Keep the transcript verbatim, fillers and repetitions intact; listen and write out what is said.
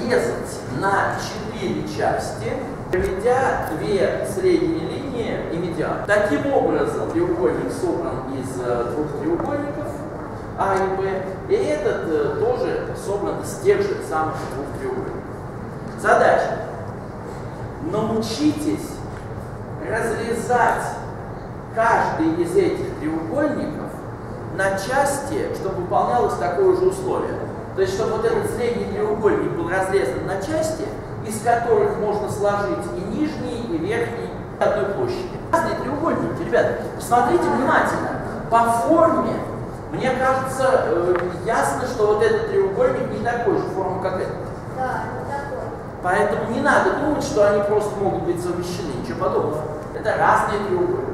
разрезать на четыре части, проведя две средние линии и медиан. Таким образом, треугольник собран из двух треугольников А и Б, и этот э, тоже собран из тех же самых двух треугольников. Задача. Научитесь разрезать каждый из этих треугольников на части, чтобы выполнялось такое же условие. То есть, чтобы вот этот средний треугольник был разрезан на части, из которых можно сложить и нижний, и верхний одной площади. Разные треугольники, ребята, посмотрите внимательно. По форме, мне кажется, э, ясно, что вот этот треугольник не такой же формы, как этот. Да, не такой. Поэтому не надо думать, что они просто могут быть совмещены, ничего подобного. Это разные треугольники.